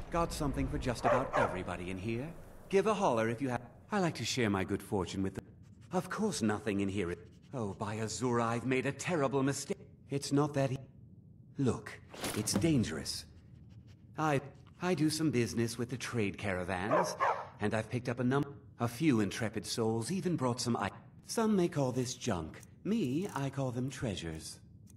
Got something for just about everybody in here. Give a holler if you have... I like to share my good fortune with them. Of course nothing in here is... Oh, by Azura, I've made a terrible mistake. It's not that Look, it's dangerous. I do some business with the trade caravans, and I've picked up a few intrepid souls, even brought some Some may call this junk. Me, I call them treasures.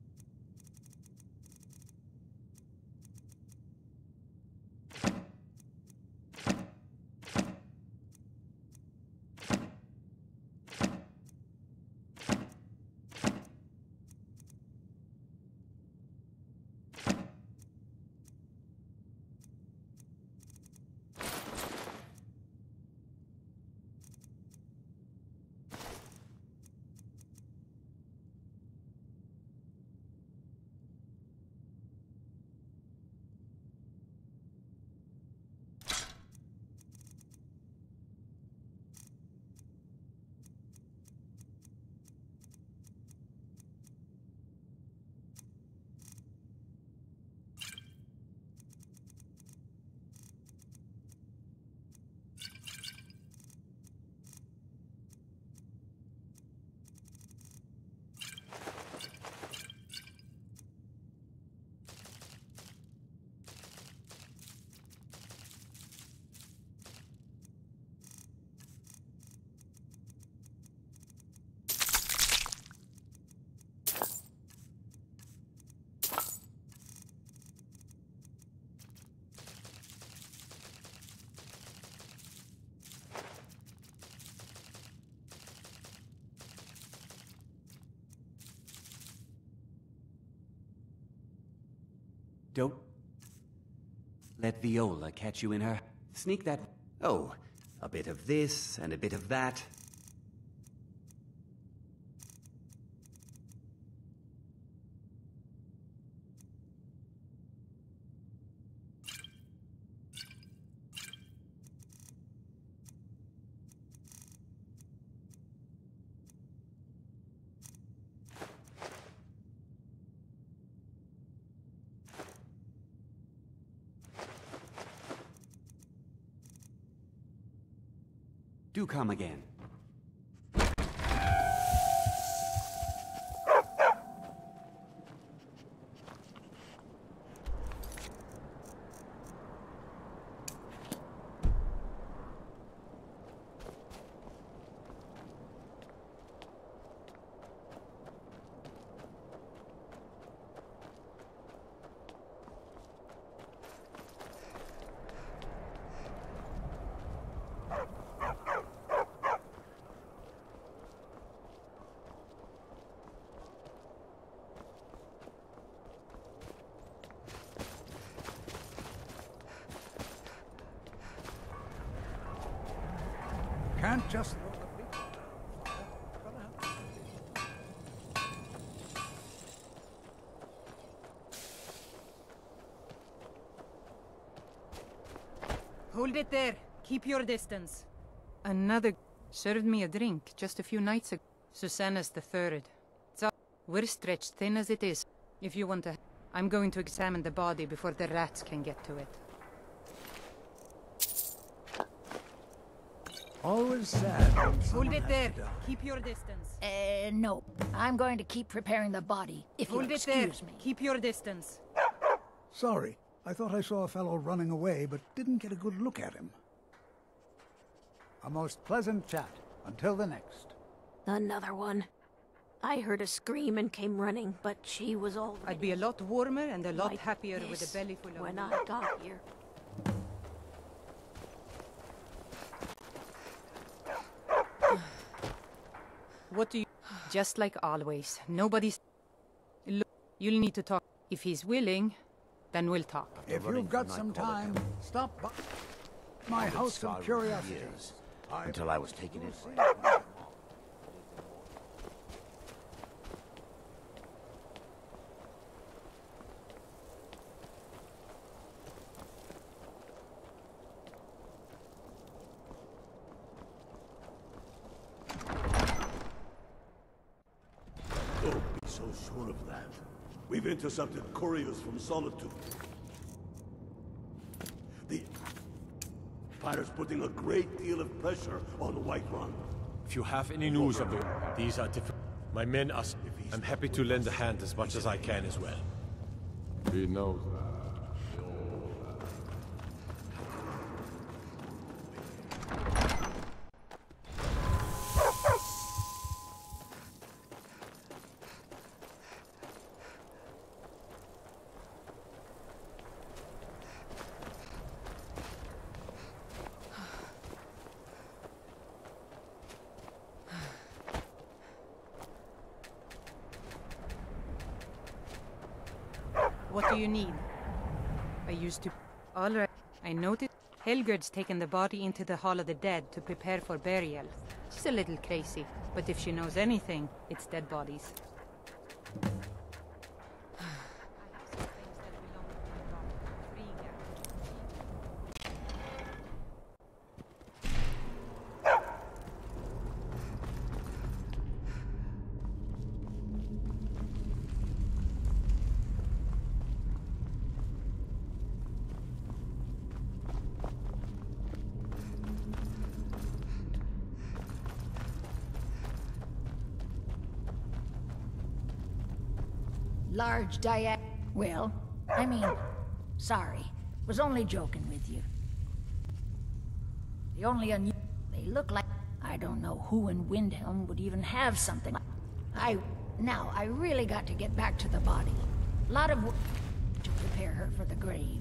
Don't let Viola catch you in her... Sneak that... Oh, a bit of this and a bit of that. Do come again. Can't just... Hold it there. Keep your distance. Another served me a drink just a few nights ago. Susanna's the third. We're stretched thin as it is. If you want to... I'm going to examine the body before the rats can get to it. Always sad. Hold it there. Keep your distance. No. I'm going to keep preparing the body, if you'll excuse me. Keep your distance. Sorry. I thought I saw a fellow running away, but didn't get a good look at him. A most pleasant chat. Until the next. Another one. I heard a scream and came running, but she was already... I'd be a lot warmer and a lot happier with a belly full of... when I got here. What do you... Just like always, nobody's... Look, you'll need to talk. If he's willing, then we'll talk. If you've got some time, stop by my house of curiosities. Until I was taken in. Don't be so sure of that. We've intercepted couriers from Solitude. The Empire's putting a great deal of pressure on Whiterun. If you have any news of them, these are different. My men are... I'm happy to lend a hand as much as I can as well. He knows that. What do you need? I used to... All right. I noticed Helgerd's taken the body into the Hall of the Dead to prepare for burial. She's a little crazy, but if she knows anything, it's dead bodies. Large Well, I mean, sorry. Was only joking with you. The only they look like... I don't know who in Windhelm would even have something like... Now, I really got to get back to the body. Lot of work to prepare her for the grave.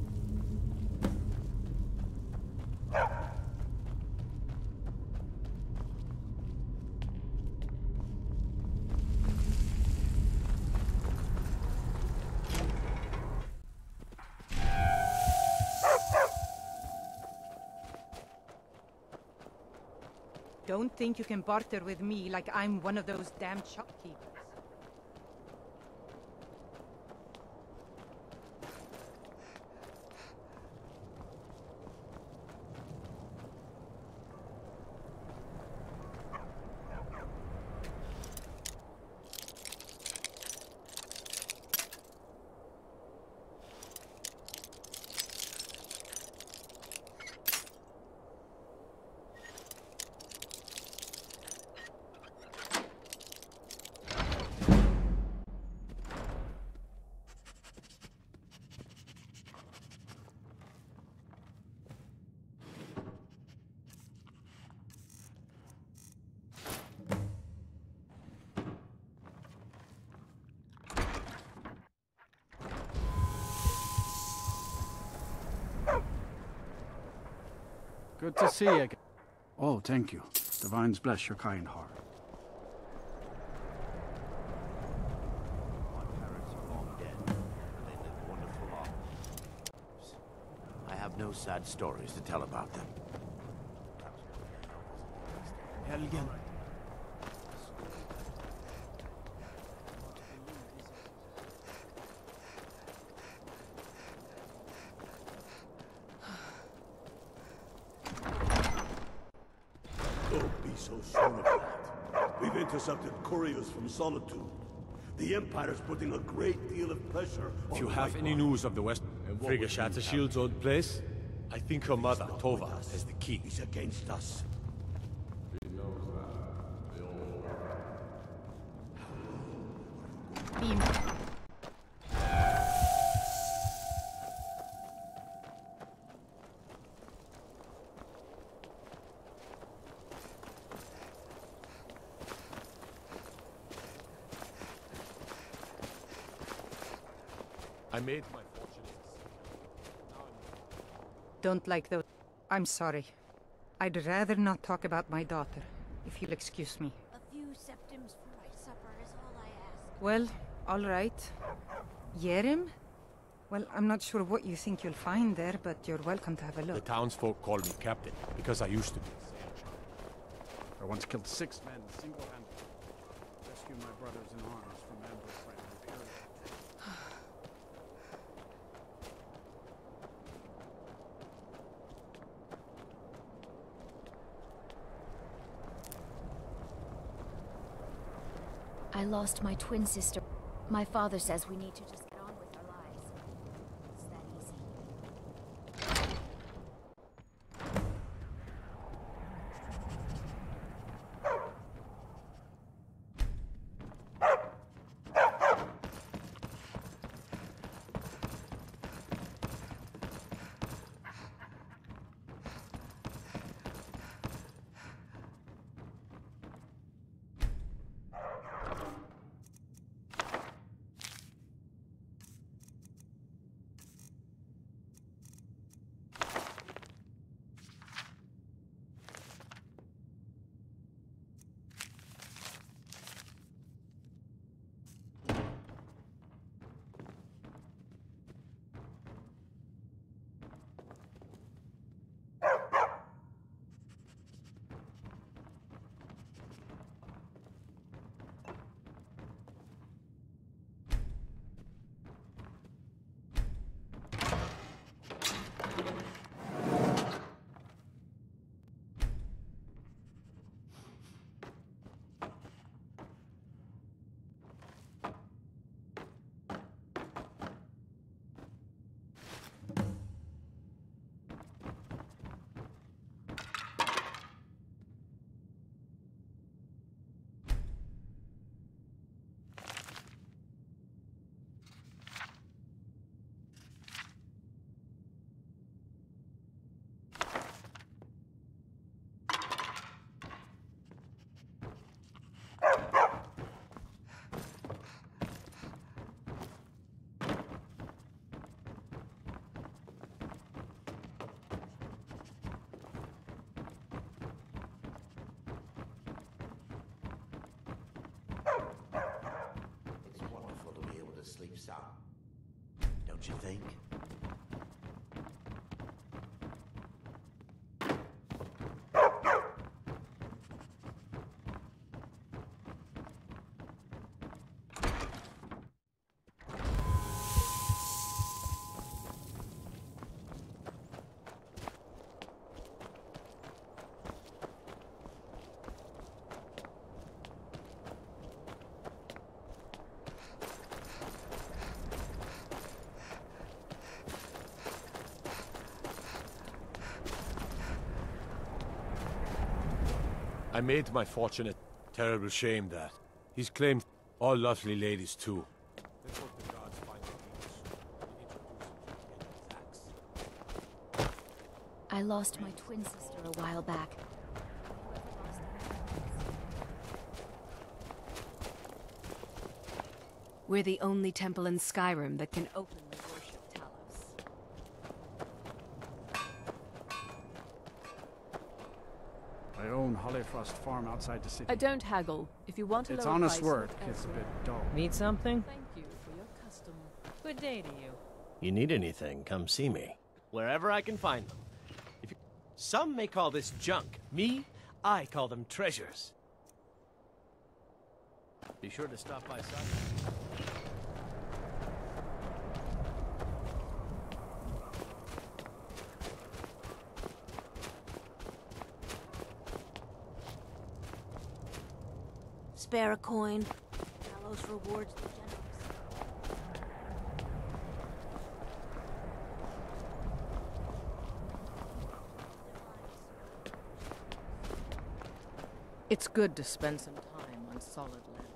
Don't think you can barter with me like I'm one of those damn shopkeepers. Good to see you again. Oh, thank you. Divines bless your kind heart. My parents are long dead. They lived wonderful lives. I have no sad stories to tell about them. Helgen. Don't be so sure of that. We've intercepted couriers from Solitude. The Empire's putting a great deal of pressure on... If you have any news of the West... Frigga Shattershield's old place, I think her mother, Tova, has the key. He's against us. Beam. I made my fortune. Don't like those. I'm sorry. I'd rather not talk about my daughter, if you'll excuse me. A few septims for my supper is all I ask. Well, all right. Yerim? Well, I'm not sure what you think you'll find there, but you're welcome to have a The look. townsfolk call me captain, because I used to be. I once killed 6 men single-handedly. Rescued my brothers in arms from ambush by the Imperial. I lost my twin sister. My father says we need to just get on with our lives. It's that easy. some. Don't you think? I made my fortune a terrible shame that. He's claimed all lovely ladies too. Let's hope the guards find the demons soon and introduce him to any facts. I lost my twin sister a while back. We're the only temple in Skyrim that can openly worship Talos. I own Holyfrost Farm outside the city. I don't haggle. If you want a It's lower honest price, word. look It's a elsewhere. bit dull. Need something? Thank you for your custom. Good day to you. You need anything, come see me. Wherever I can find them. Some may call this junk. Me, I call them treasures. Be sure to stop by Sunday. Spare a coin. Talos rewards the generous. It's good to spend some time on solid land.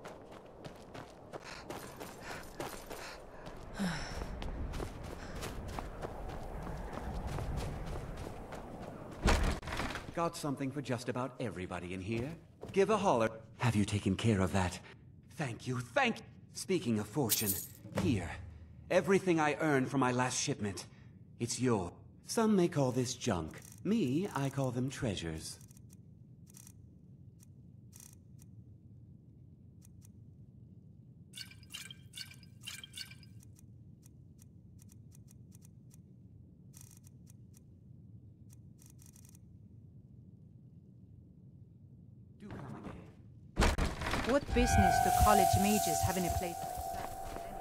Got something for just about everybody in here. Give a holler. Have you taken care of that? Thank you, thank you. Speaking of fortune, here. Everything I earned from my last shipment. It's yours. Some may call this junk. Me, I call them treasures. What business do college mages have in a place like that?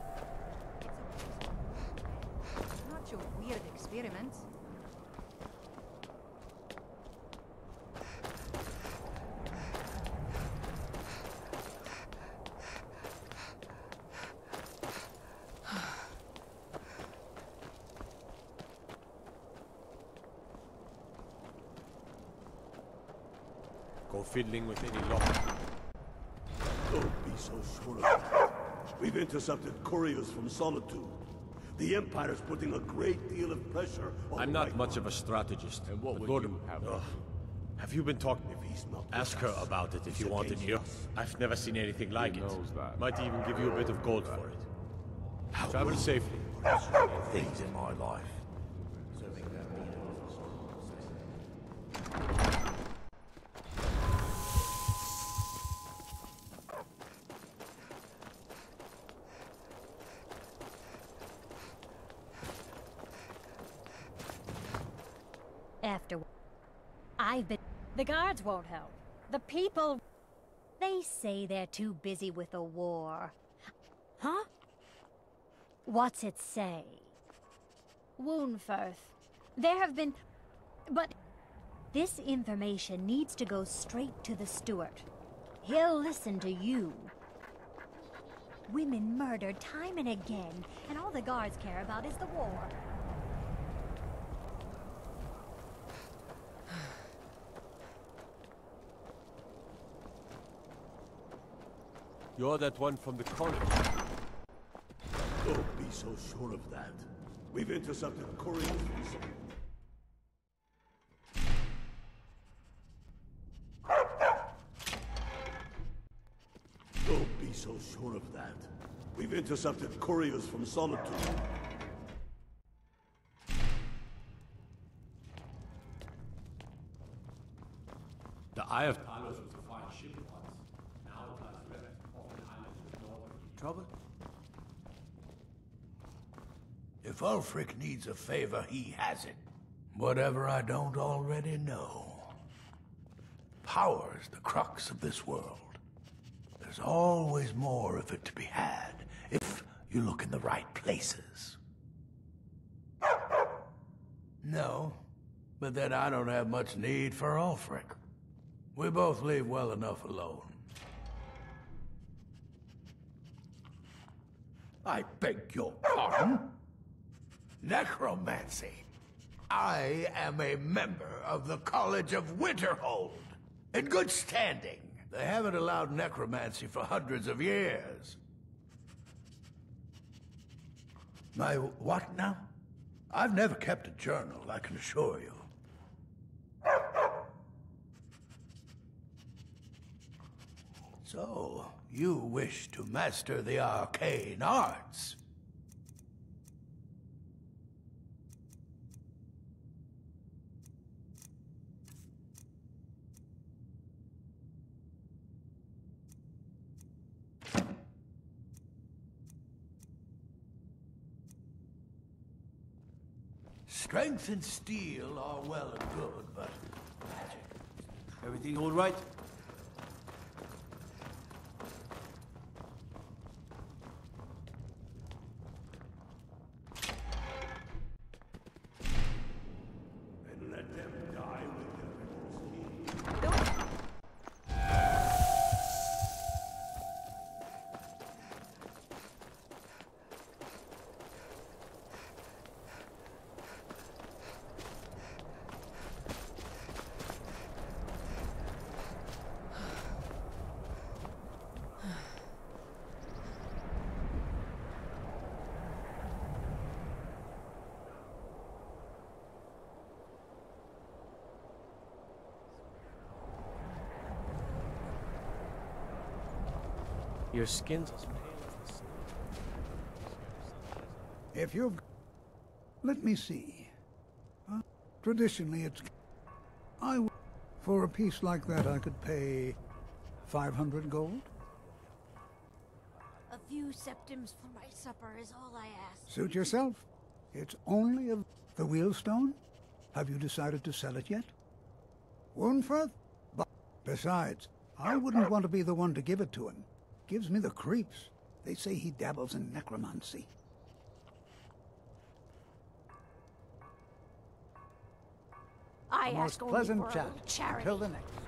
It's not your weird experiments. Go fiddling with any lock. Don't be so sure of that. We've intercepted couriers from Solitude. The Empire's putting a great deal of pressure on I'm not much of a strategist. And what would Lord, you have? have you been talking? If he's not Ask with her us, about it if he's you want to against hear. us. I've never seen anything like it. knows that. Might even give you a bit of gold for it. How Travel will safely. things in my life. After I've been... The guards won't help. The people... They say they're too busy with the war. Huh? What's it say? Woundfirth. There have been... But... This information needs to go straight to the steward. He'll listen to you. Women murdered time and again, and all the guards care about is the war. You're that one from the college. Don't be so sure of that. We've intercepted couriers from Solitude. Don't be so sure of that. We've intercepted couriers from Solitude. The Eye of Talos was a fine ship once. Now it lies wrecked off an island with no one. Trouble? If Ulfric needs a favor, he has it. Whatever I don't already know. Power's the crux of this world. There's always more of it to be had, if you look in the right places. No, but then I don't have much need for Ulfric. We both leave well enough alone. I beg your pardon? Necromancy. I am a member of the College of Winterhold. In good standing. They haven't allowed necromancy for hundreds of years. My what now? I've never kept a journal, I can assure you. So, you wish to master the arcane arts? Strength and steel are well and good, but magic... Everything all right? And let them die with their Your skin's as pale as the snow. If you've... Let me see. Traditionally, it's... For a piece like that, I could pay 500 gold. A few septims for my supper is all I ask. Suit yourself. It's only of the wheelstone. Have you decided to sell it yet? Woundfirth? But besides, I wouldn't want to be the one to give it to him. Gives me the creeps. They say he dabbles in necromancy. I A most ask only pleasant for a chat. little charity. Until the next.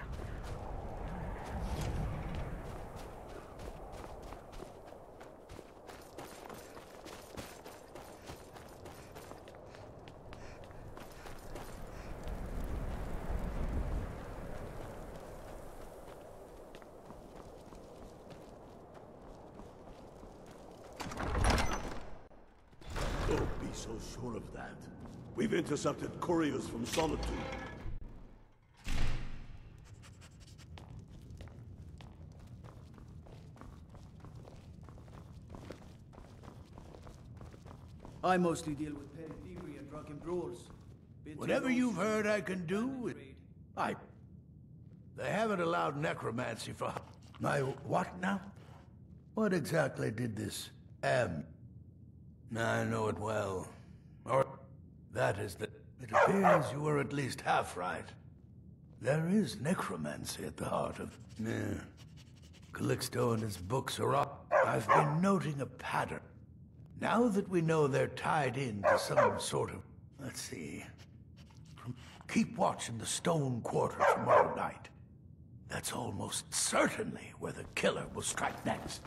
Don't be so sure of that. We've intercepted couriers from Solitude. I mostly deal with petty thievery and drunken brawls. Whatever you've heard I can do, They haven't allowed necromancy for... My what now? What exactly did this I know it well. Or... That is that... It appears you were at least half right. There is necromancy at the heart of... Yeah. Calixto and his books are up. I've been noting a pattern. Now that we know they're tied into some sort of... Let's see... Keep watch in the stone quarter tomorrow night. That's almost certainly where the killer will strike next.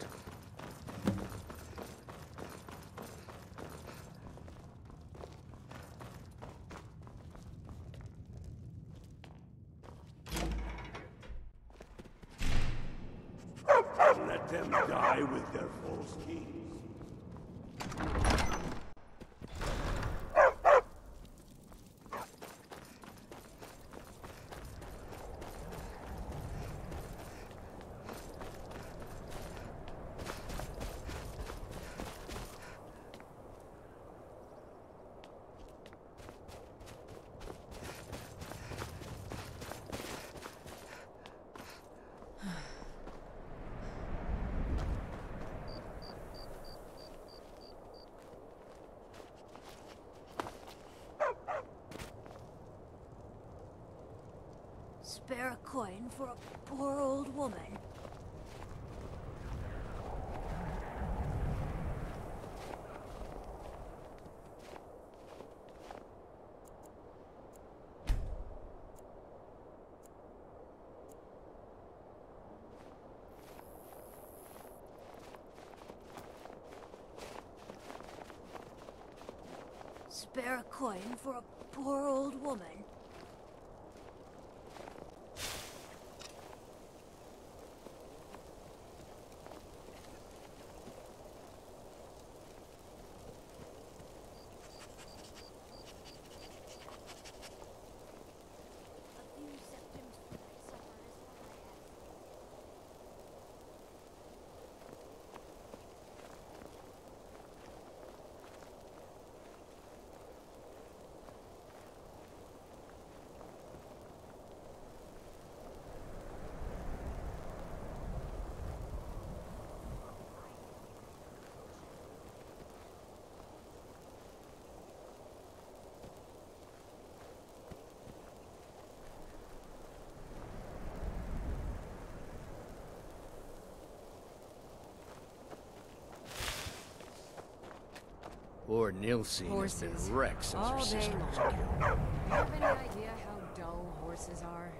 Let them die with their false kings. Spare a coin for a poor old woman. Spare a coin for a poor old woman. Poor Nilsine has been wrecked since her all sister day was long. killed. Do you have any idea how dull horses are?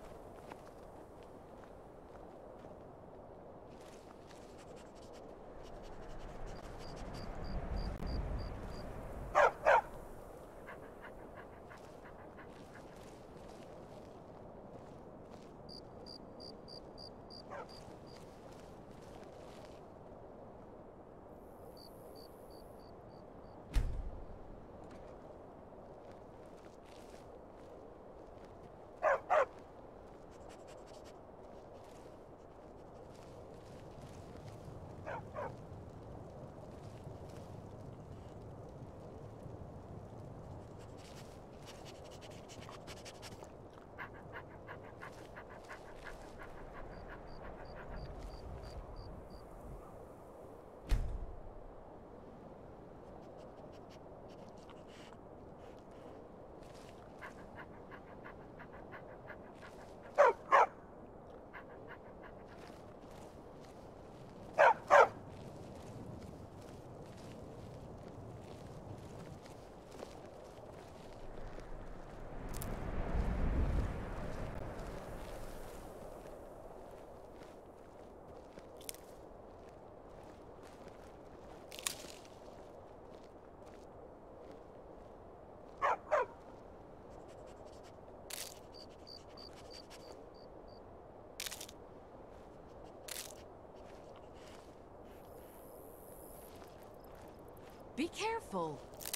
Be careful.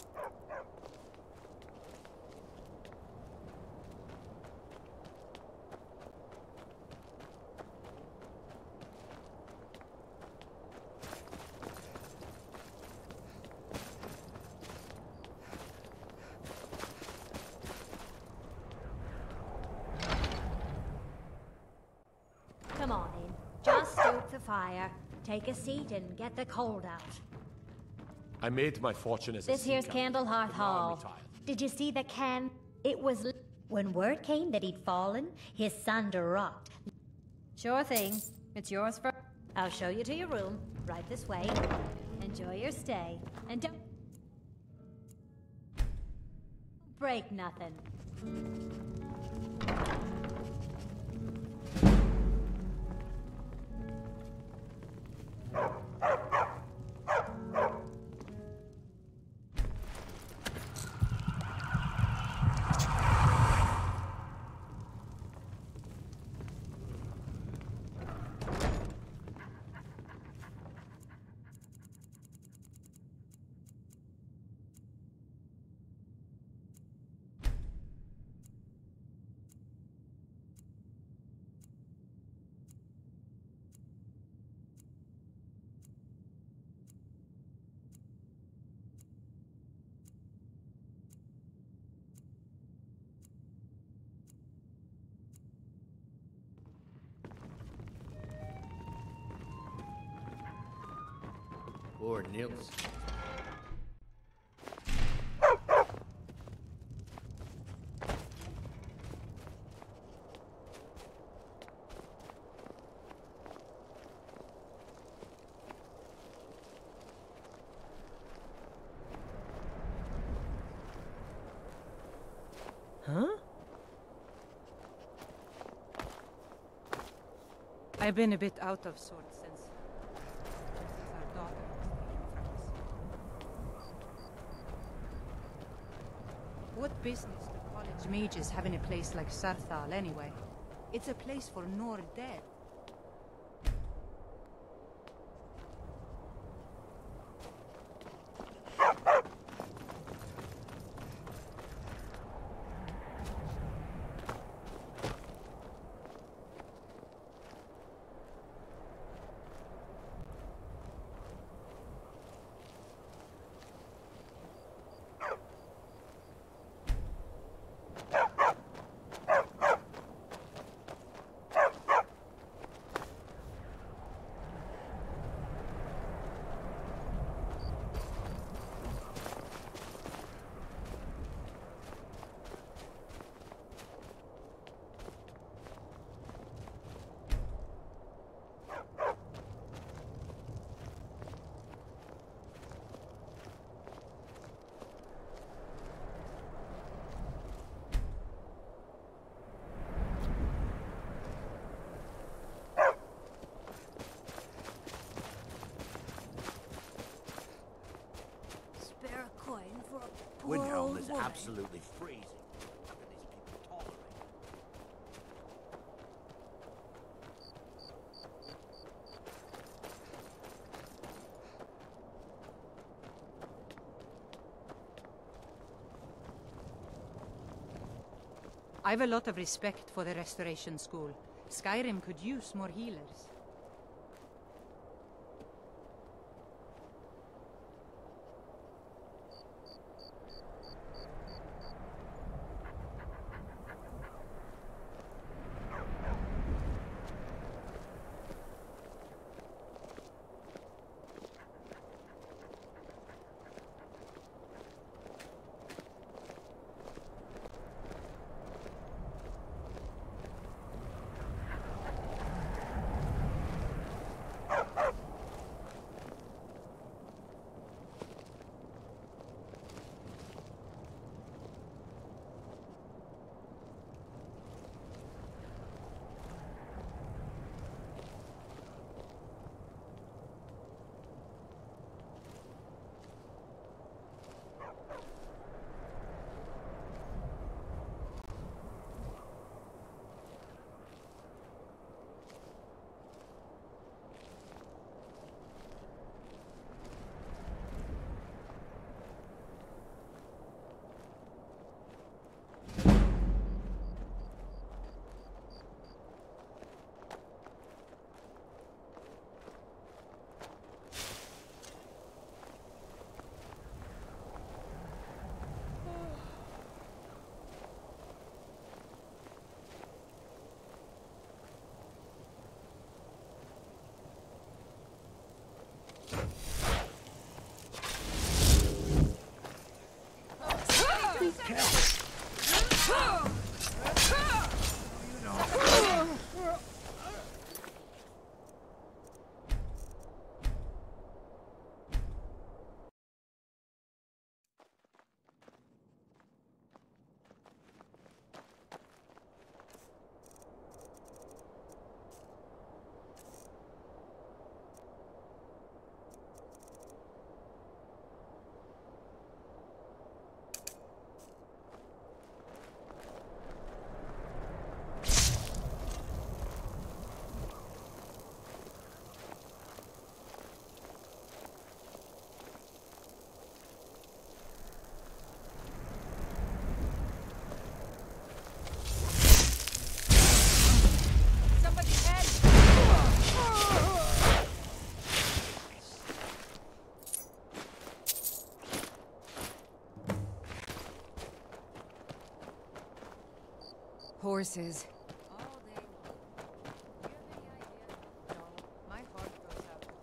Come on in. Just stoke the fire. Take a seat and get the cold out. I made my fortune as a This here's seacow, Candlehearth but now I'm Hall. retired. Did you see the can? It was when word came that he'd fallen, his sunder rocked. Sure thing. It's yours for... I'll show you to your room. Right this way. Enjoy your stay. And don't... break nothing. Poor Nils. Huh? I've been a bit out of sorts since our daughter was taken from us. What business do college mages have in a place like Sarthal anyway? It's a place for Nord dead. Windhelm is absolutely freezing. How can these people tolerate it? I've a lot of respect for the Restoration School. Skyrim could use more healers. Horses. My heart goes out to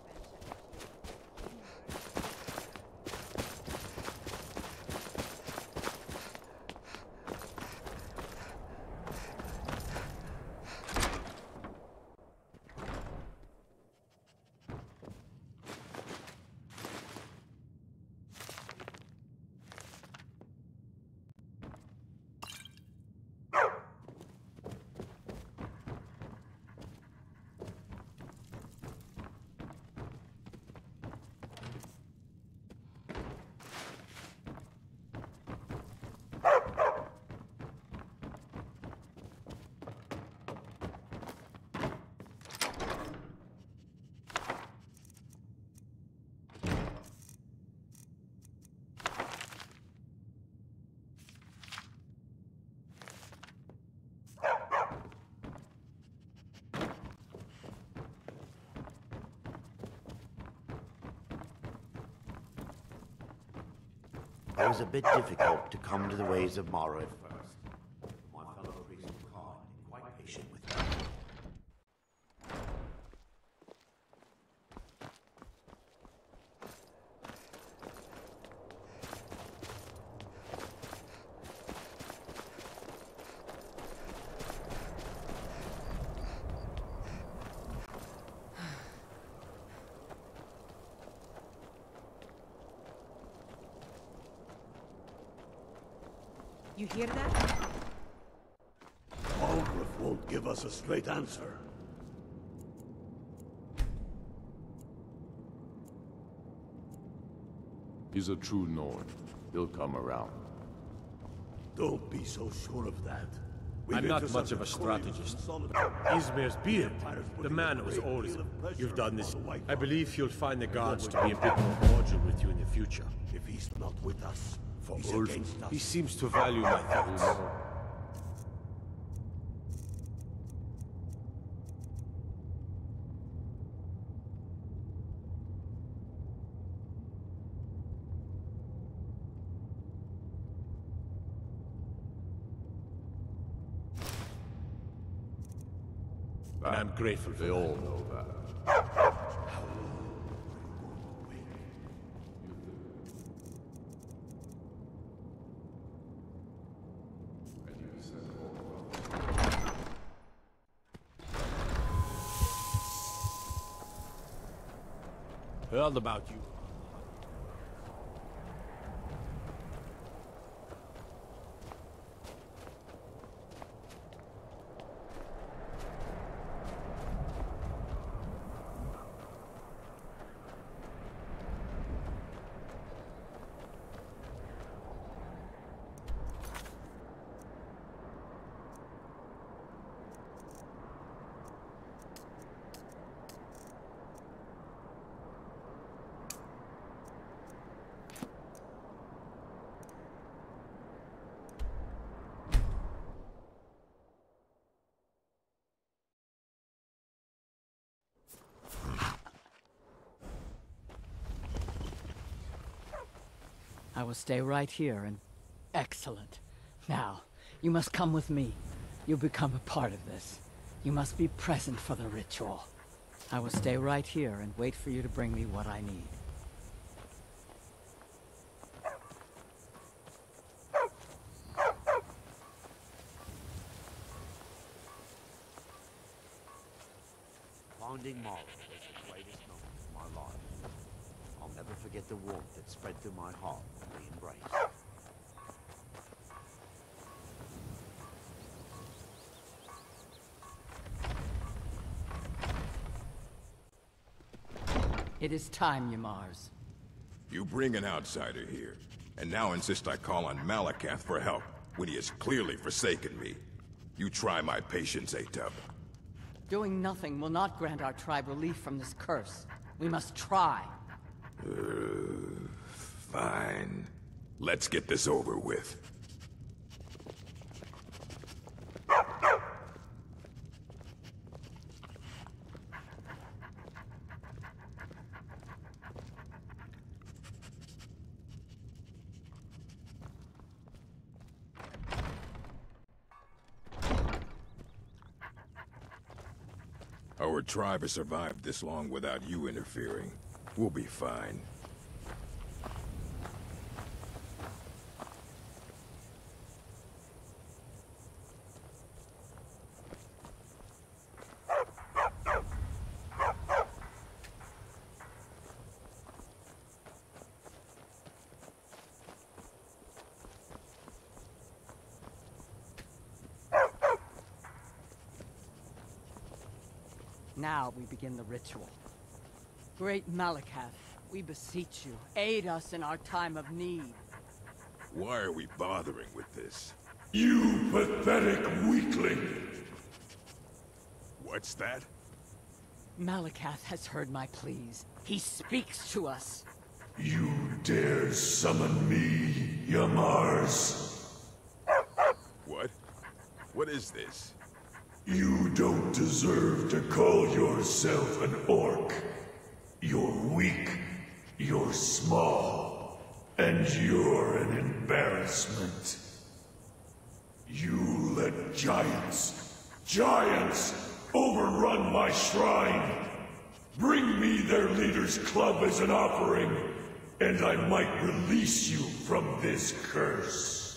It was a bit difficult to come to the ways of Mara at first. My fellow priests were kind and quite patient with me. You hear that? Algrith won't give us a straight answer. He's a true Norn. He'll come around. Don't be so sure of that. I'm not much of a strategist. Izmir's beard, the man who was always... You've done this. I believe you'll find the gods to be a bit more cordial with you in the future. If he's not with us, For he's Ulf, against us. he seems to value my thoughts. And I'm grateful for They that. all know that. Heard about you. I will stay right here and... Excellent. Now, you must come with me. You become a part of this. You must be present for the ritual. I will stay right here and wait for you to bring me what I need. Finding Mara was the greatest moment of my life. I'll never forget the warmth that spread through my heart when we embraced. It is time, Ymars. You bring an outsider here, and now insist I call on Malakath for help, when he has clearly forsaken me. You try my patience, Atub. Doing nothing will not grant our tribe relief from this curse. We must try. Fine. Let's get this over with. Our tribe has survived this long without you interfering. We'll be fine. Now we begin the ritual. Great Malakath, we beseech you, aid us in our time of need. Why are we bothering with this? You pathetic weakling! What's that? Malakath has heard my pleas. He speaks to us. You dare summon me, Ymars? What? What is this? You don't deserve to call yourself an orc. You're weak. You're small. And you're an embarrassment. You let giants, overrun my shrine. Bring me their leader's club as an offering, and I might release you from this curse.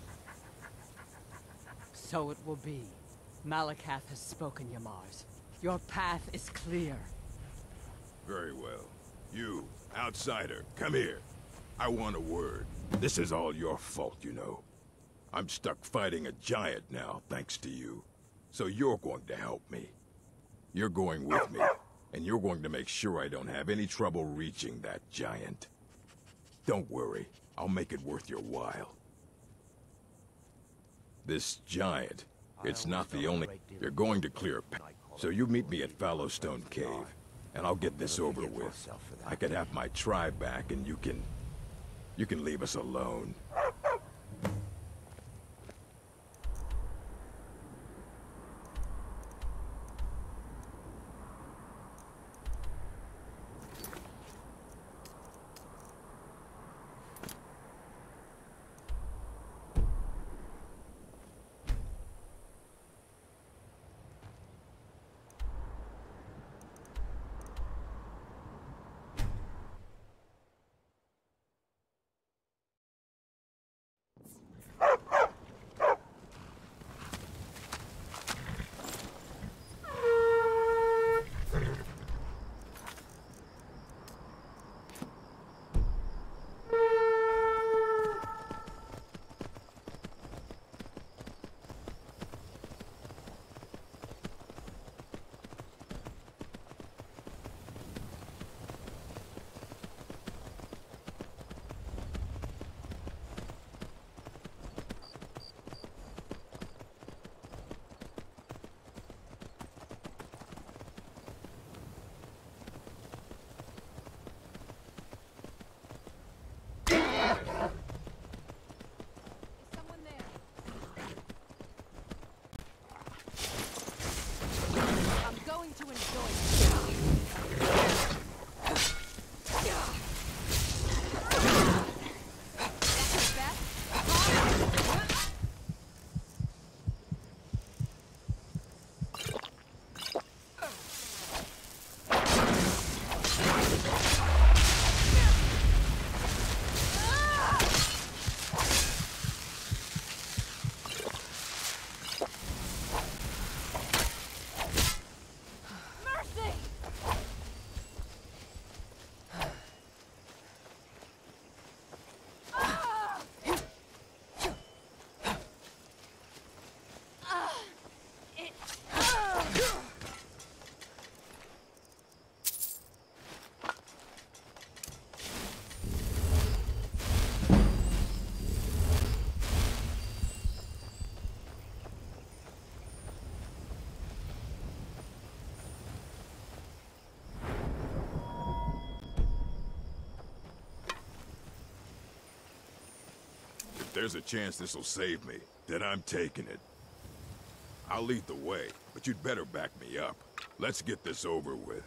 So it will be. Malakath has spoken, Yamars. Your path is clear. Very well. You, outsider, come here. I want a word. This is all your fault, you know. I'm stuck fighting a giant now, thanks to you. So you're going to help me. You're going with me, and you're going to make sure I don't have any trouble reaching that giant. Don't worry, I'll make it worth your while. This giant, it's not the only... You're going to clear a path. So you meet me at Fallowstone Cave, and I'll get this over with. I can have my tribe back, and you can leave us alone. There's a chance this'll save me, then I'm taking it. I'll lead the way, but you'd better back me up. Let's get this over with.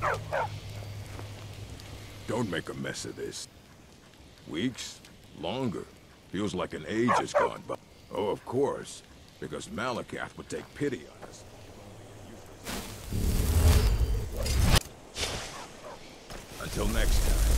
Don't make a mess of this. Weeks? Longer. Feels like an age has gone by. Oh, of course. Because Malakath would take pity on us. Until next time.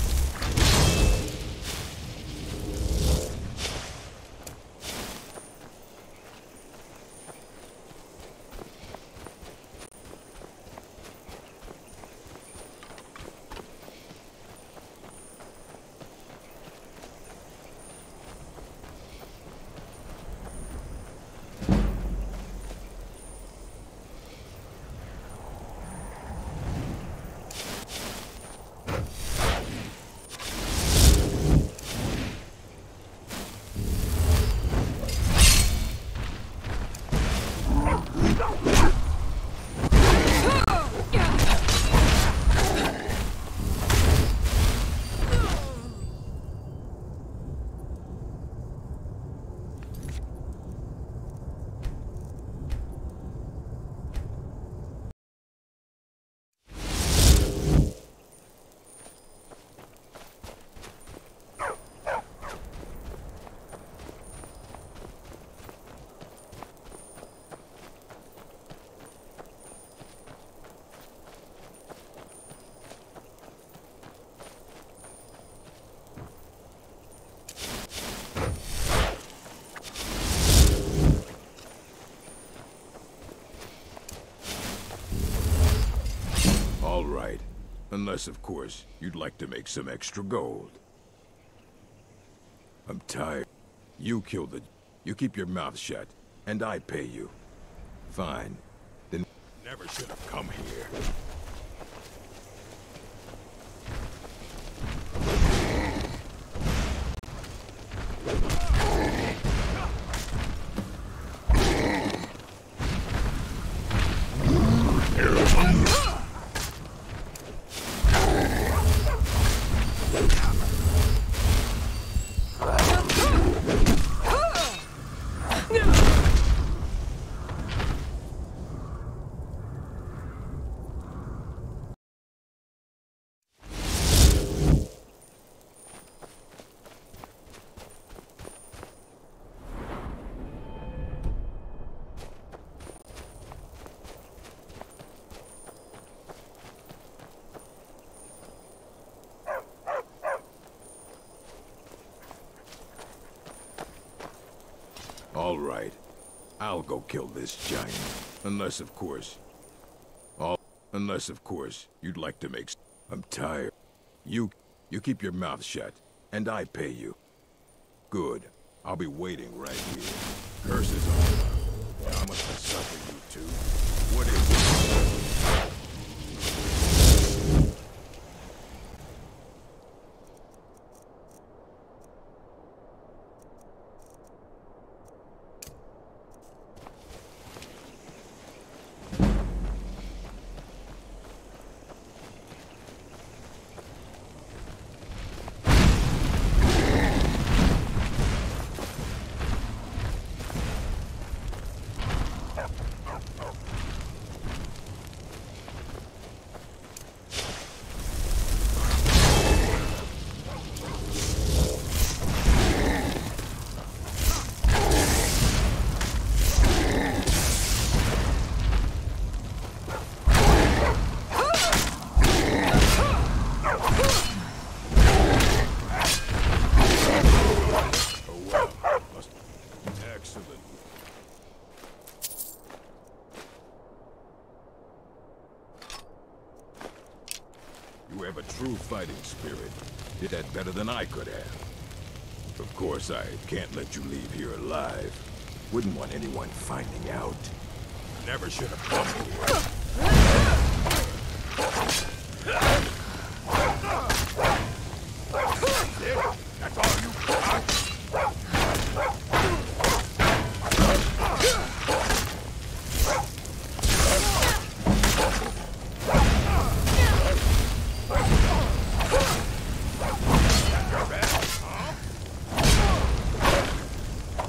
All right. Unless, of course, you'd like to make some extra gold. I'm tired. You killed the... You keep your mouth shut, and I pay you. Fine. Then... Never should have come here. All right. I'll go kill this giant. Unless, of course... Unless, of course, you'd like to make... I'm tired. You keep your mouth shut, and I pay you. Good. I'll be waiting right here. Curses on you. How much I suffer, you two? What is it? You have a true fighting spirit. Did that better than I could have. Of course, I can't let you leave here alive. Wouldn't want anyone finding out. Never should have come here. That's all you got?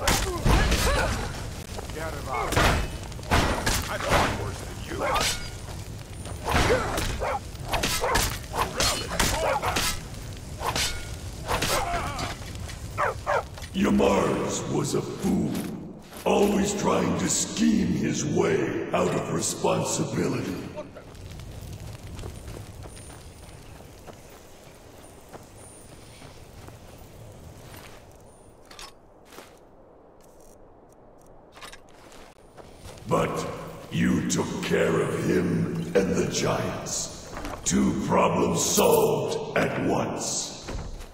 I thought worse than you. Lars was a fool, always trying to scheme his way out of responsibility. But you took care of him and the giants. 2 problems solved at once.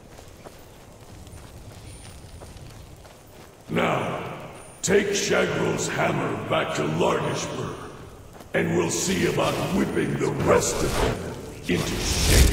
Now, take Shagrel's hammer back to Largishburg, and we'll see about whipping the rest of them into shape.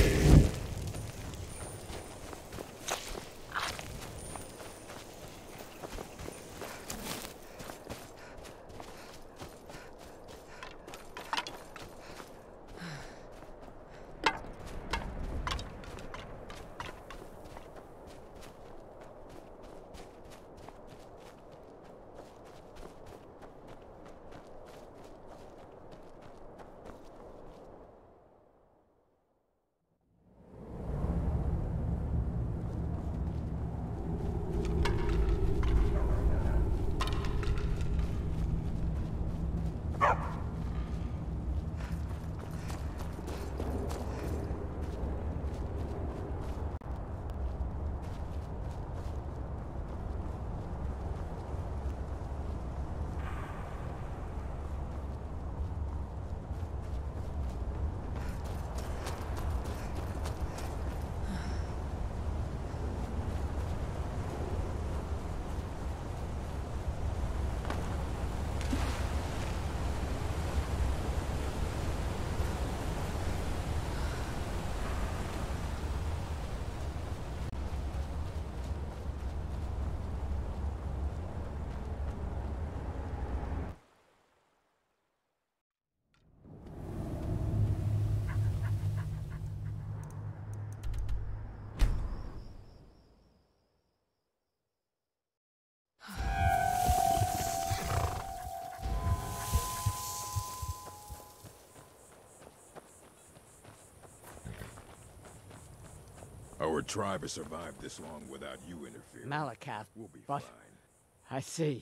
Our tribe has survived this long without you interfering. Malakath. We'll be But fine. I see.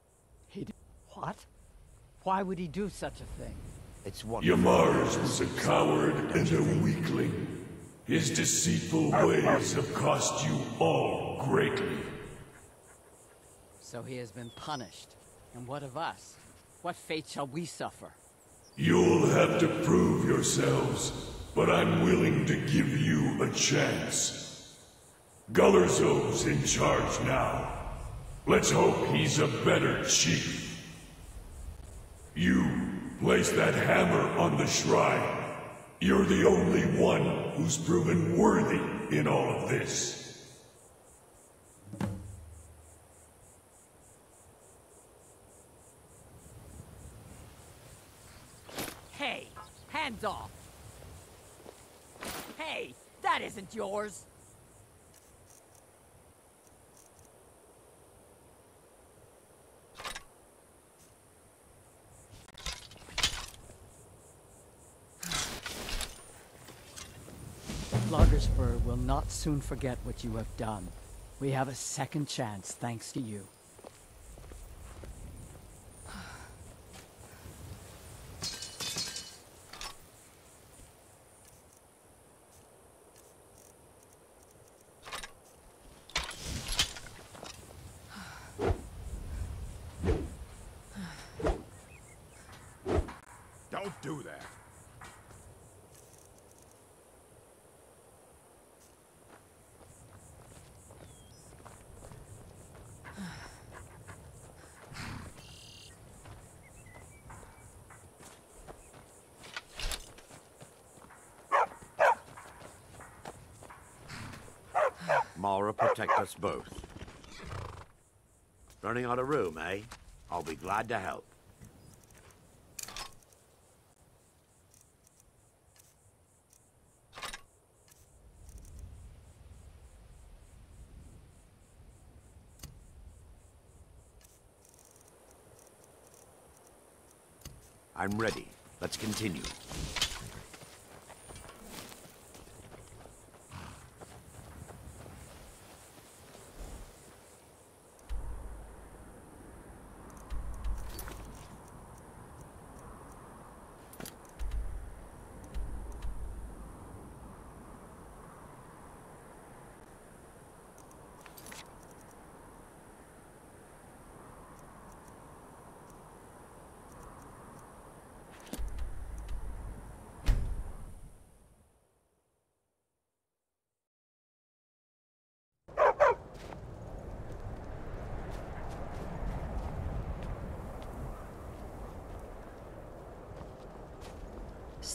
He did... What? Why would he do such a thing? It's one. Yamars was a coward and a weakling. His deceitful ways have cost you all greatly. So he has been punished. And what of us? What fate shall we suffer? You'll have to prove yourselves, but I'm willing to give you a chance. Gullerzov's in charge now. Let's hope he's a better chief. You, place that hammer on the shrine. You're the only one who's proven worthy in all of this. Hey! Hands off! Hey! That isn't yours! Lagerspur will not soon forget what you have done. We have a second chance thanks to you. Don't do that. Mara, protect us both. Running out of room, eh? I'll be glad to help. I'm ready. Let's continue.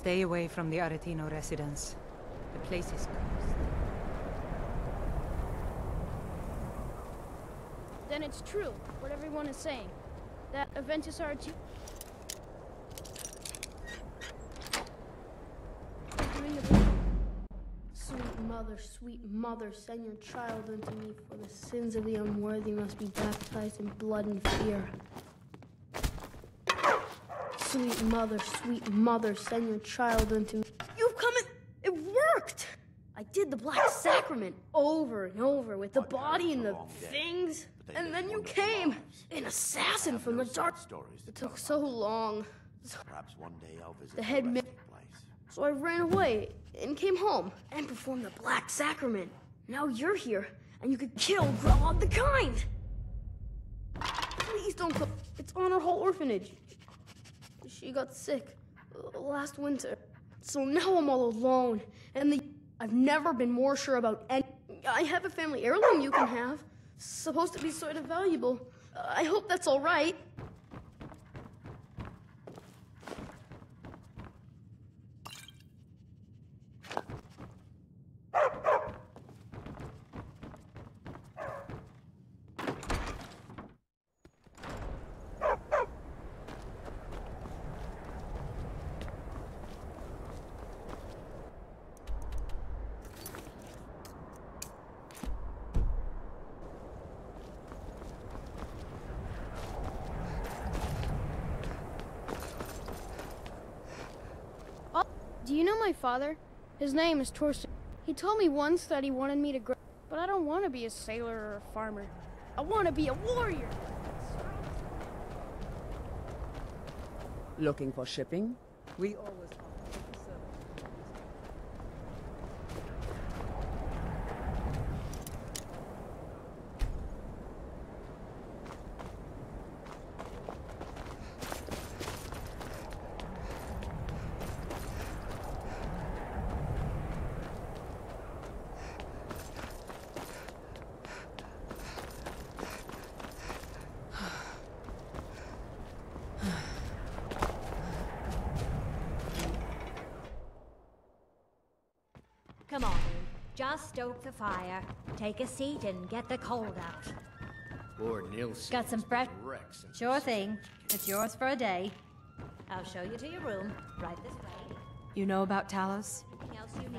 Stay away from the Aretino residence. The place is cursed. Then it's true, what everyone is saying. That Aventus Aretino... Sweet mother, send your child unto me, for the sins of the unworthy must be baptized in blood and fear. Sweet mother, send your child unto me. You've come in... It worked! I did the Black Sacrament over and over with the body and the things, and then you came! An assassin from the dark... It took so long. Perhaps one day I'll visit The head... place. So I ran away and came home and performed the Black Sacrament. Now you're here, and you could kill Grelod the Kind! Please don't go. It's on our whole orphanage. She got sick last winter. So now I'm all alone, and I've never been more sure about any... I have a family heirloom you can have. Supposed to be sort of valuable. I hope that's all right. Do you know my father? His name is Torsten. He told me once that he wanted me to grow, but I don't want to be a sailor or a farmer. I want to be a warrior! Looking for shipping? We always... Come on, just stoke the fire. Take a seat and get the cold out. Lord Nilsson. Got some fresh... Rex. Sure thing. It's yours for a day. I'll show you to your room. Right this way. You know about Talos? Anything else you need?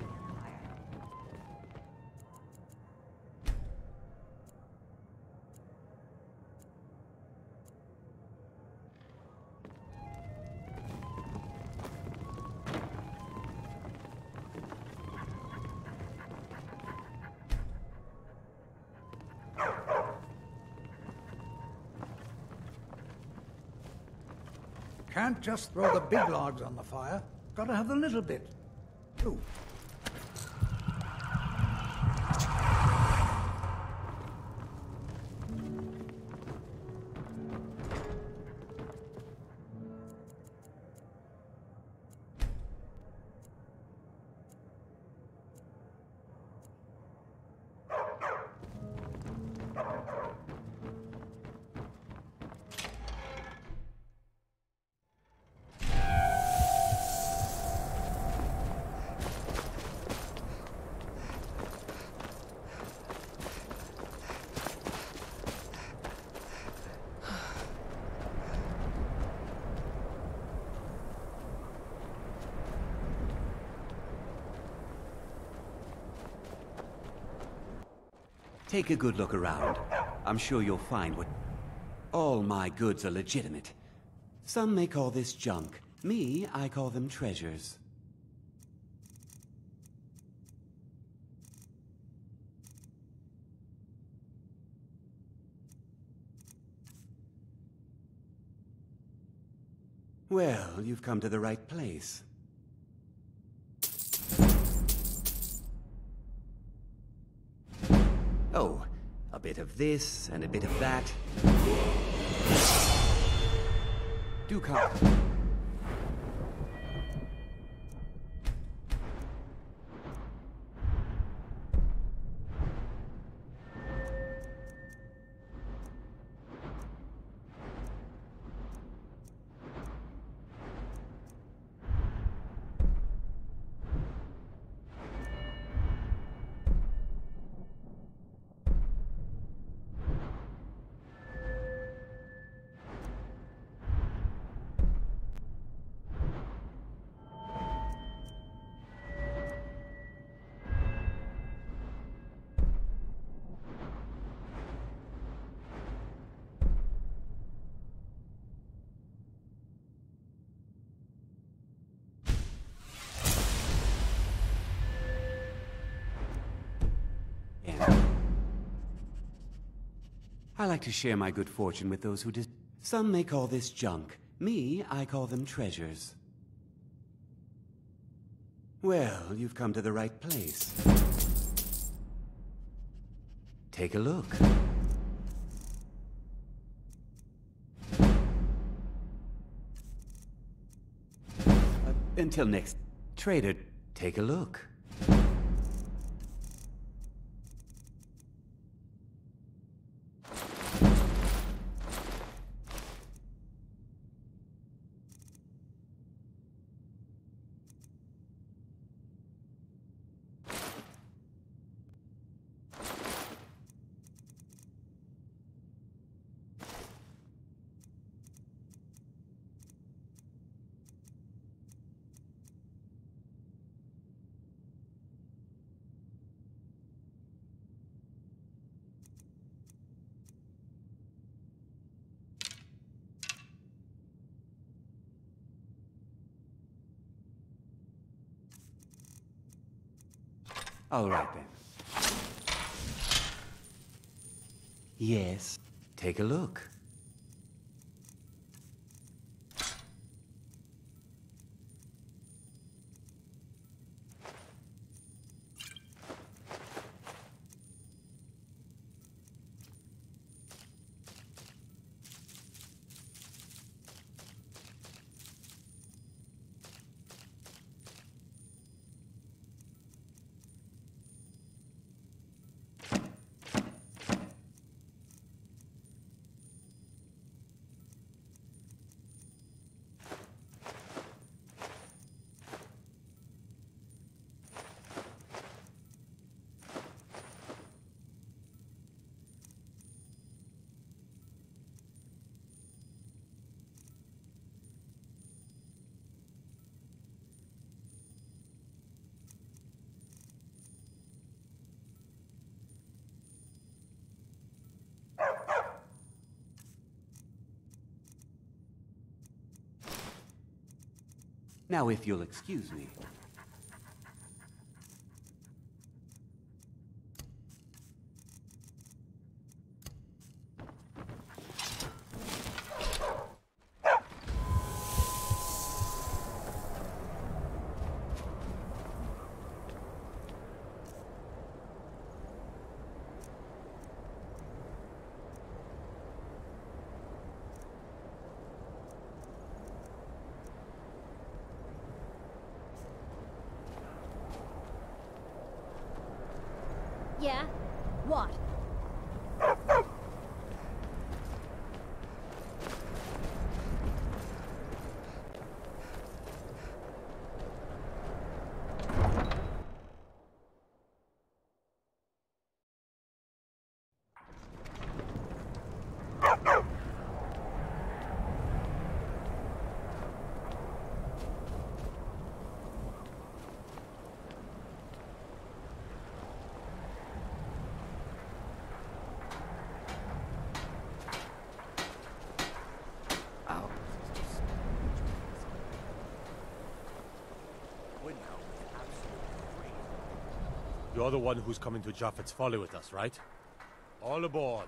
Can't just throw the big logs on the fire. Gotta have the little bit, too. Take a good look around. I'm sure you'll find what... All my goods are legitimate. Some may call this junk. Me, I call them treasures. Well, you've come to the right place. Oh, a bit of this and a bit of that. Do come. I like to share my good fortune with those who Some may call this junk. Me, I call them treasures. Well, you've come to the right place. Take a look. Until next... Trader, take a look. All right, then. Yes, take a look. Now, if you'll excuse me. Yeah? What? You're the one who's coming to Japheth's Folly with us, right? All aboard.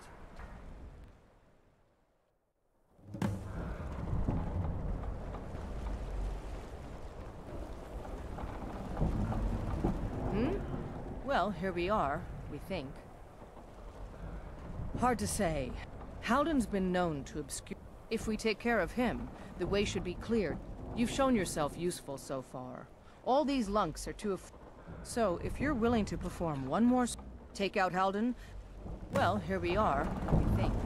Well, here we are, we think. Hard to say. Halden's been known to obscure... If we take care of him, the way should be cleared. You've shown yourself useful so far. All these lunks are too... So, if you're willing to perform one more... Take out Halden... Well, here we are, we think.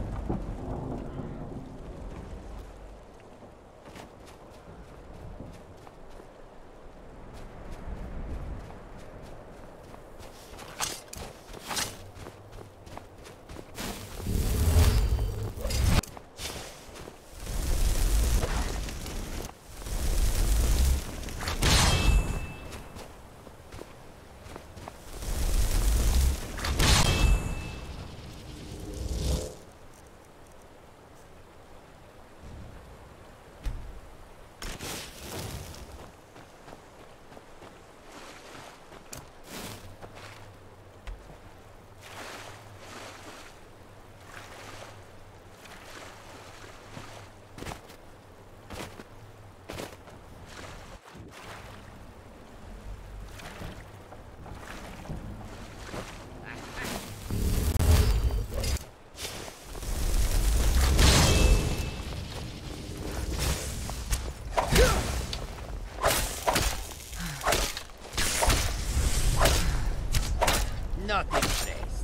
not impressed.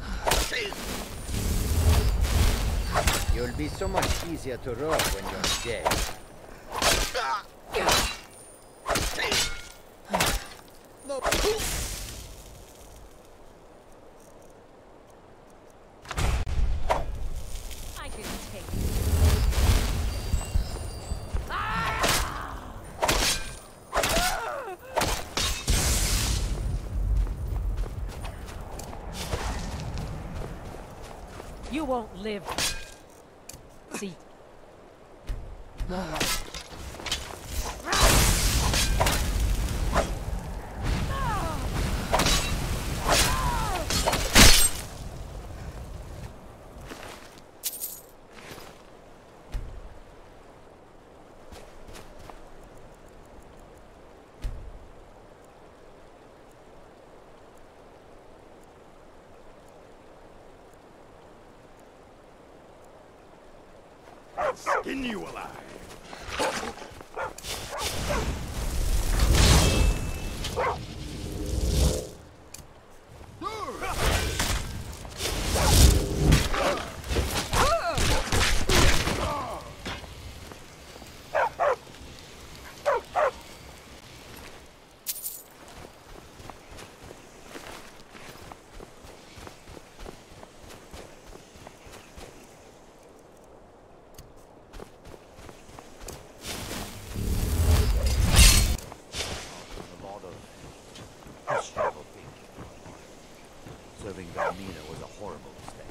You'll be so much easier to rob when you're dead. No. I can take it. You won't live. See. No. Skin you alive. Serving Valmina was a horrible mistake.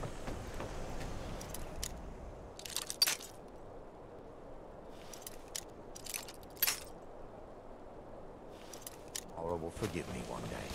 Aura will forgive me one day.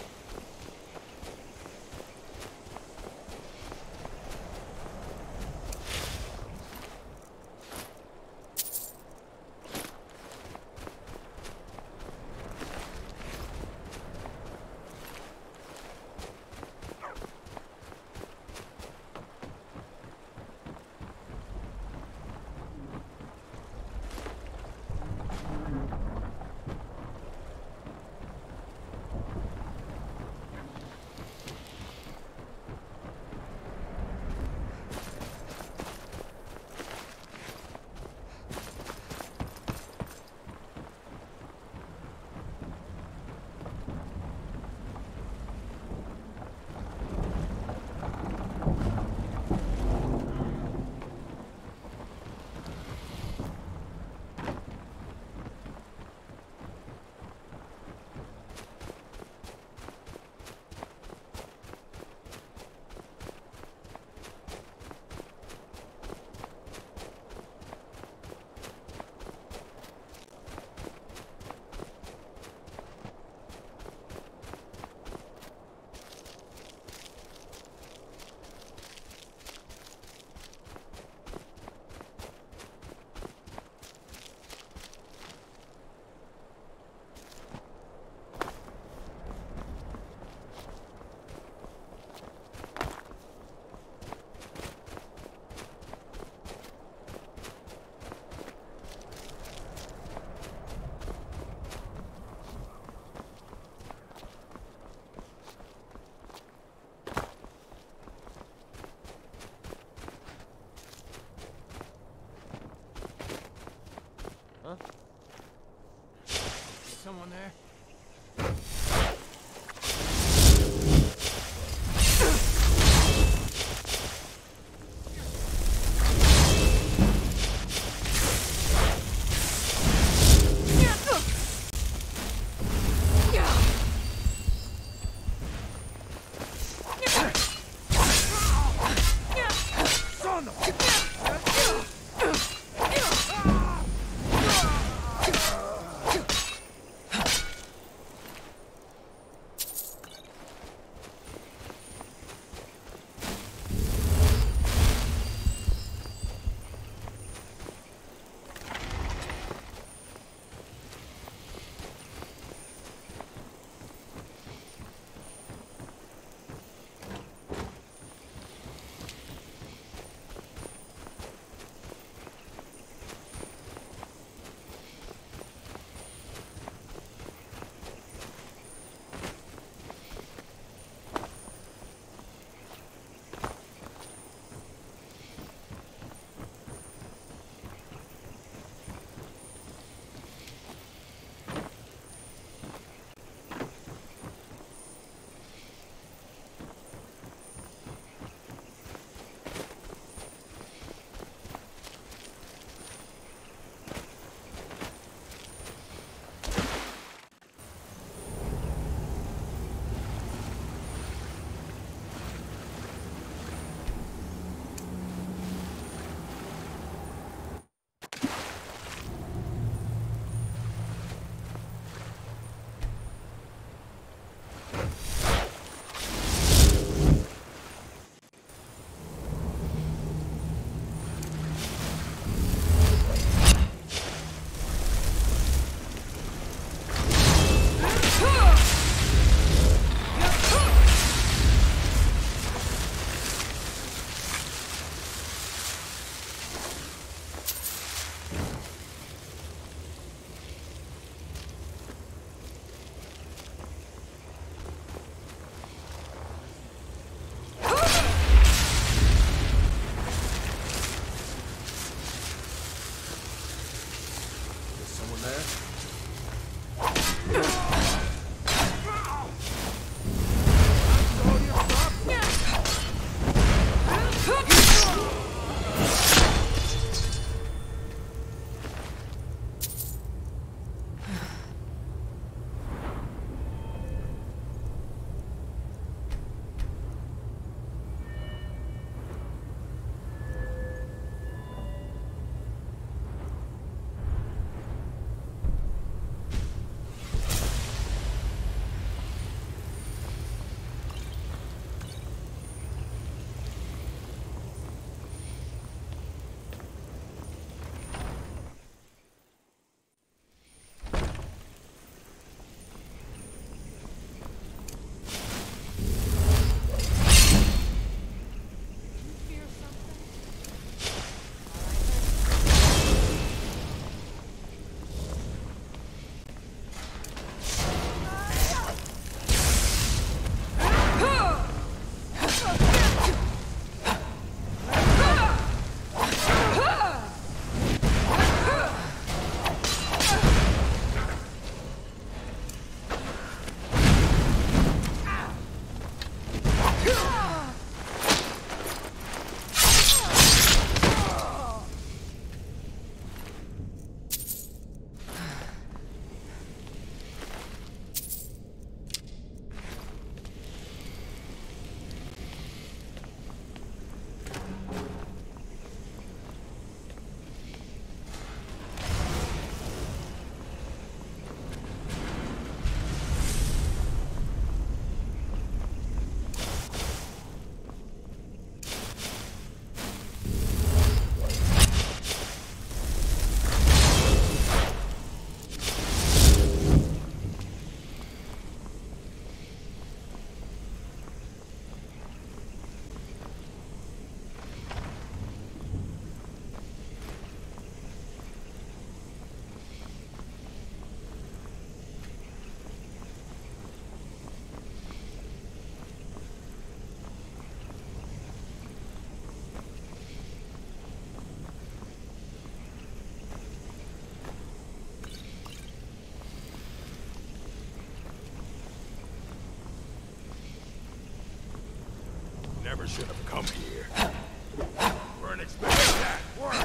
never should have come here. Weren't expecting that. Work.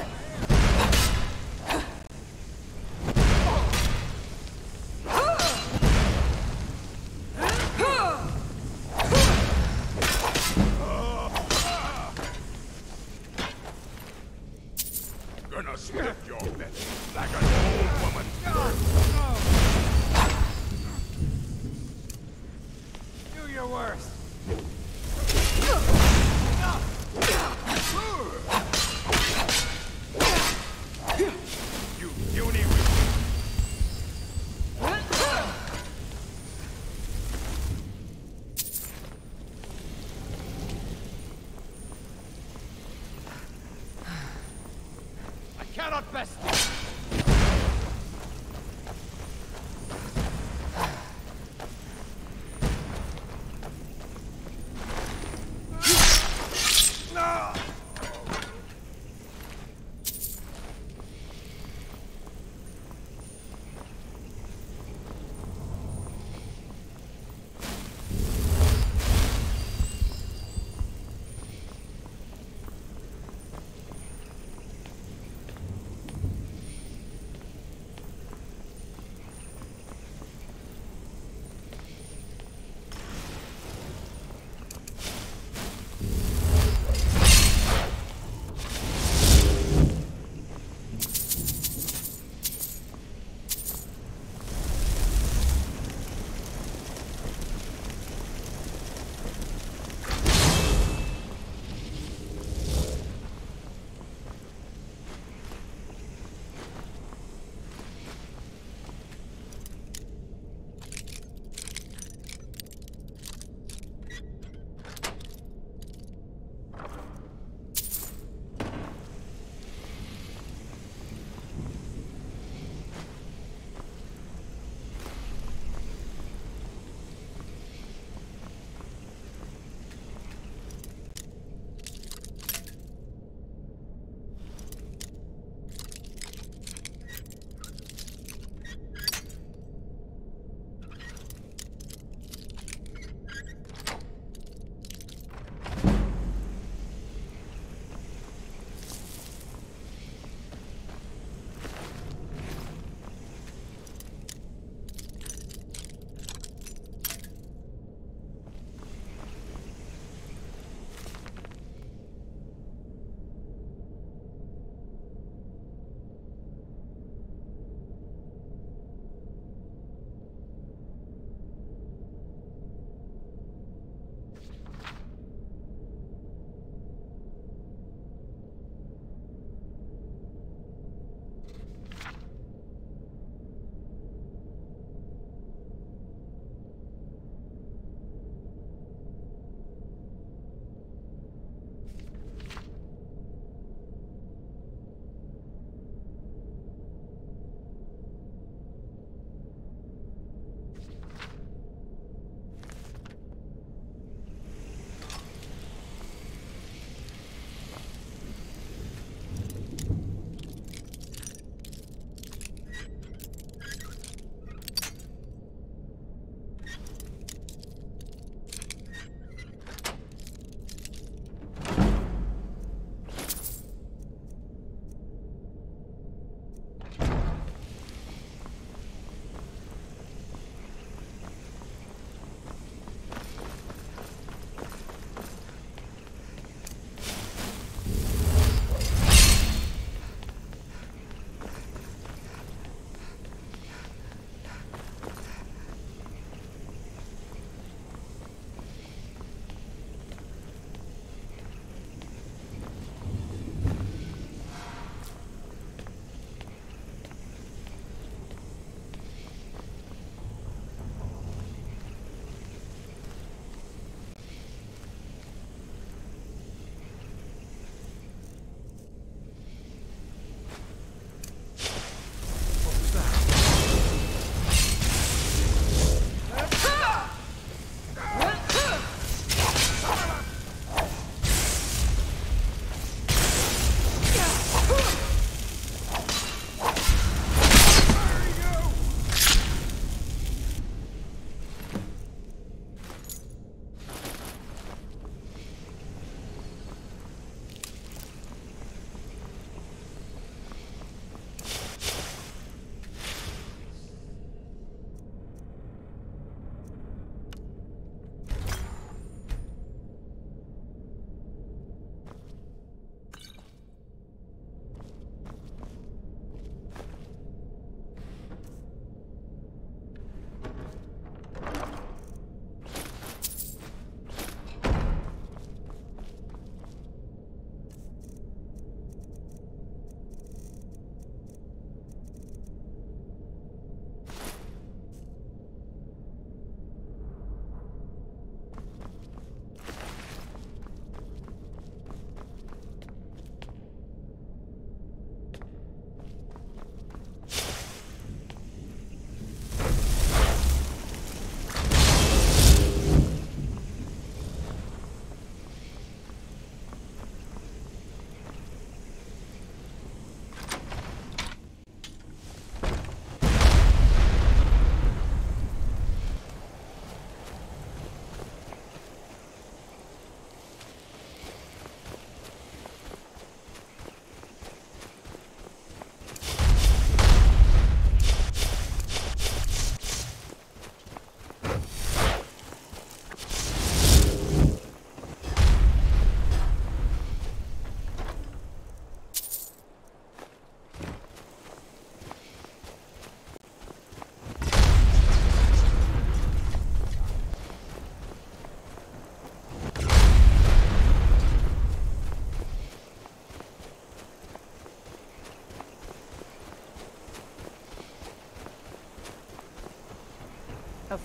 Gonna split your belly like an old woman. Do your worst. You puny. I cannot best you.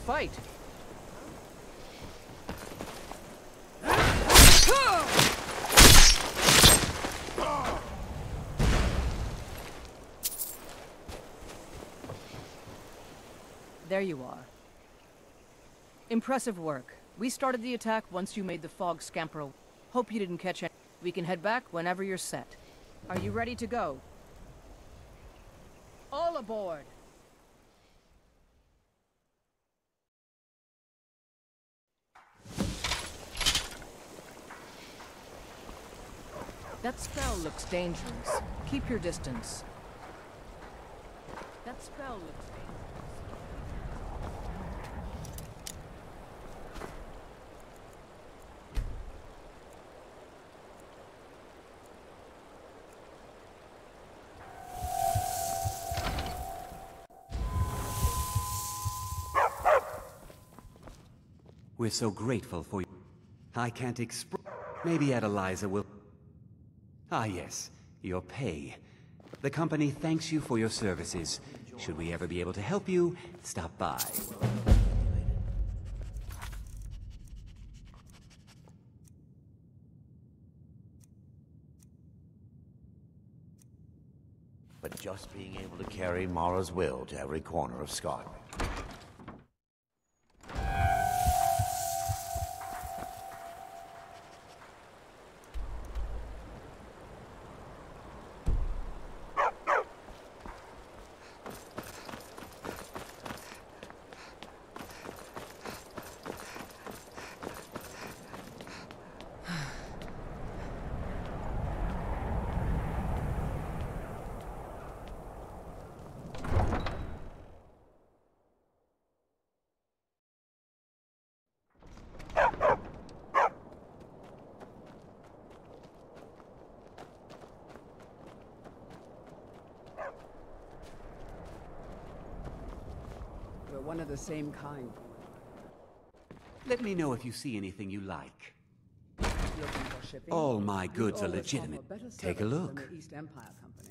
fight. There you are. Impressive work. We started the attack once you made the fog scamper away. Hope you didn't catch any. We can head back whenever you're set. Are you ready to go? All aboard! That spell looks dangerous. Keep your distance. That spell looks dangerous. We're so grateful for you. I can't express. Maybe Adeliza will. Ah, yes, your pay. The company thanks you for your services. Should we ever be able to help you, stop by. But just being able to carry Mara's will to every corner of Scotland. We're one of the same kind. Let me know if you see anything you like. Looking for shipping? All my You'd goods are always legitimate. offer better Take a service look. than the East Empire Company.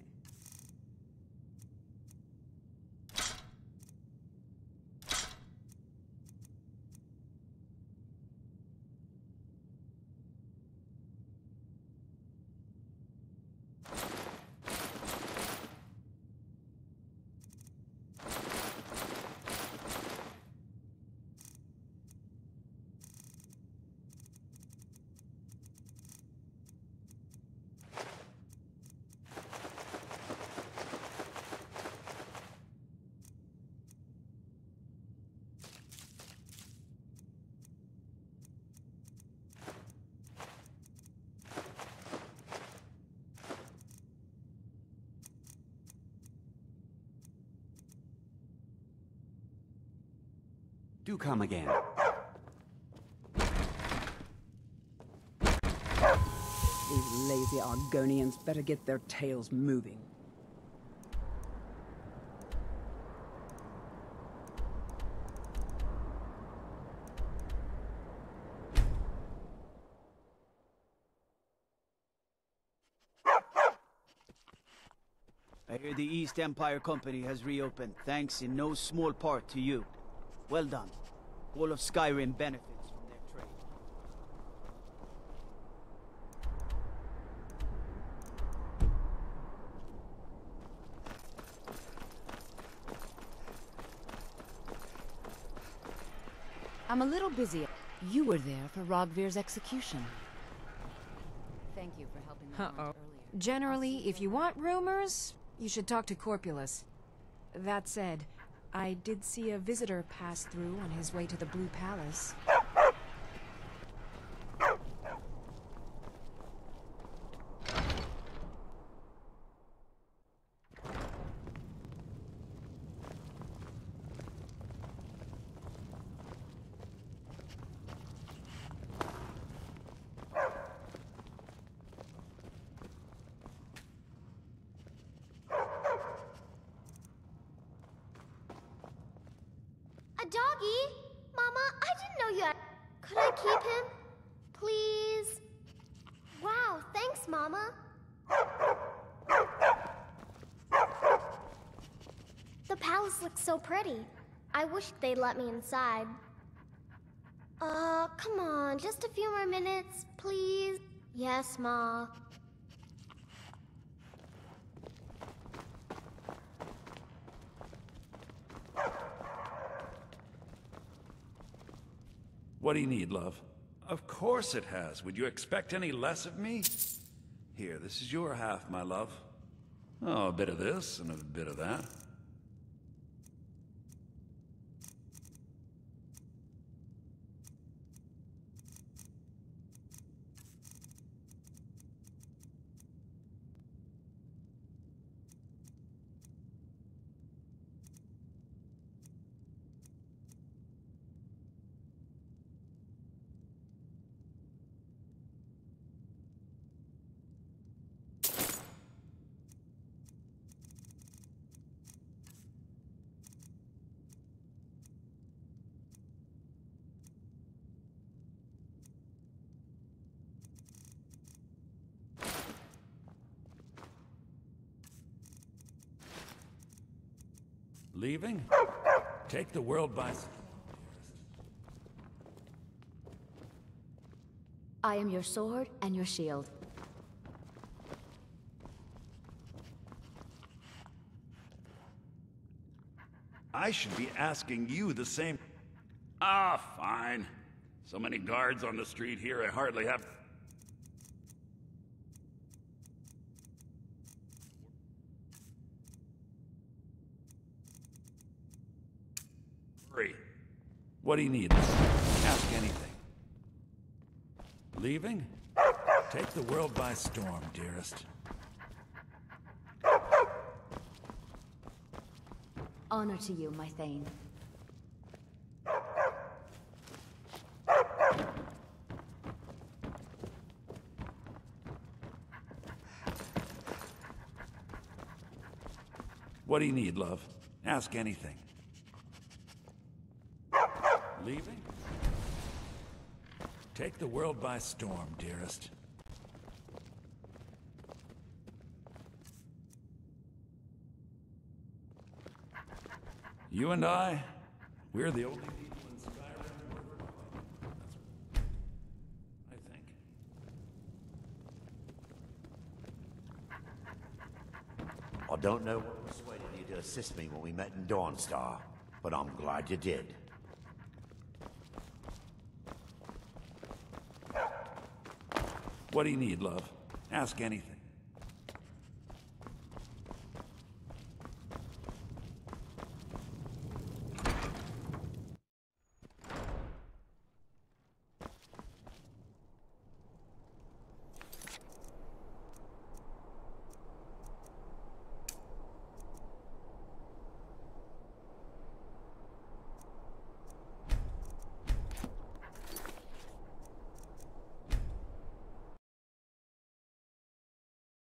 Do come again. These lazy Argonians better get their tails moving. I hear the East Empire Company has reopened, thanks in no small part to you. Well done. All of Skyrim benefits from their trade. I'm a little busy. You were there for Rogvir's execution. Thank you for helping me earlier. Generally, if you want rumors, you should talk to Corpulus. That said, I did see a visitor pass through on his way to the Blue Palace. A doggy? Mama, I didn't know you had... Could I keep him? Please? Wow, thanks, Mama. The palace looks so pretty. I wish they'd let me inside. Come on, just a few more minutes, please. Yes, Ma. What do you need, love? Of course it has. Would you expect any less of me? Here, this is your half, my love. Oh, a bit of this and a bit of that. Leaving? Take the world by storm. I am your sword and your shield. I should be asking you the same. Ah, fine. So many guards on the street here, I hardly have... Hurry. What do you need? Ask anything. Leaving? Take the world by storm, dearest. Honor to you, my Thane. What do you need, love? Ask anything. Leaving? Take the world by storm, dearest. You and I, we're the only people in Skyrim who are That's, I think. I don't know what persuaded you to assist me when we met in Dawnstar, but I'm glad you did. What do you need, love? Ask anything.